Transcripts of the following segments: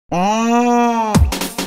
Mm.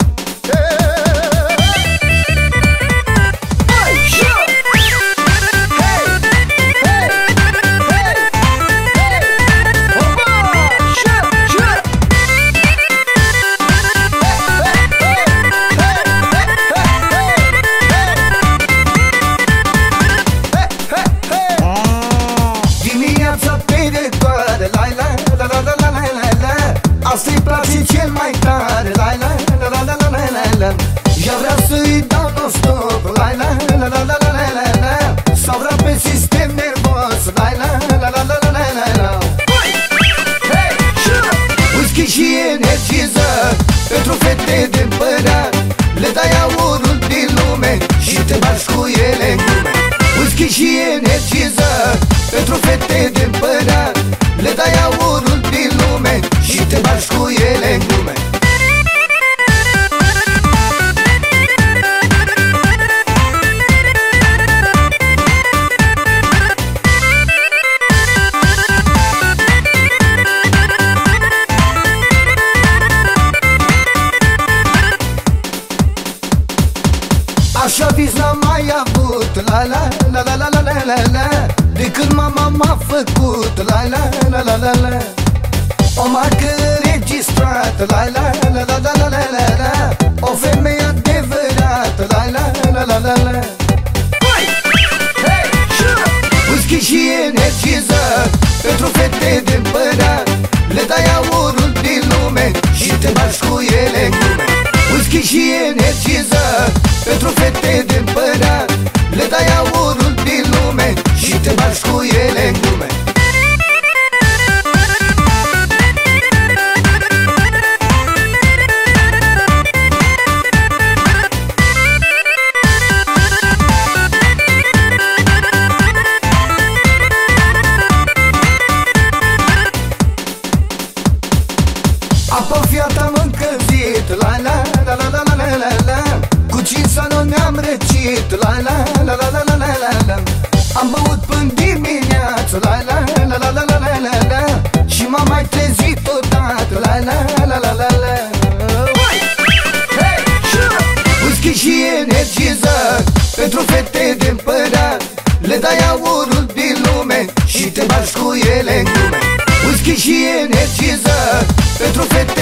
Asta-i place cel mai tare, la la la la la la la la. Eu vreau să-i dau non-stop, la la la la la la la la. Sau vreau pe sistem nervos, la la la la la la la la. Whisky și energiză pentru fete de împărat. Le dai aurul din lume și te bagi cu ele în glume. Whisky și energiză pentru fete de împărat. Le dai aurul din lume și te bagi cu ele în glume. Așa vis n-am mai avut, la la la la la la la la la. De când mama m-a făcut, la la la la la la. O marcă registrată, la la la la la la la la la. O femeie adevărată, la la la la la la. Whisky și energiză pentru fete de împărat. Le dai aurul din lume și te bagi cu ele în glume. Whisky și energiză pentru fete de împărat. Le dai aurul din lume și te bagi cu ele în glume. Apă fiata m-a încălzit, la la la la la la la la la. Cu cința nu ne-am răcit, la la la la la la la la la. Am băut până dimineață, la la la la la la la la la. Și m-am mai trezit odată, la la la la la la. Whisky și energiză pentru fete de împărat. Le dai aurul din lume și te bagi cu ele în glume. Whisky și energiză pentru fete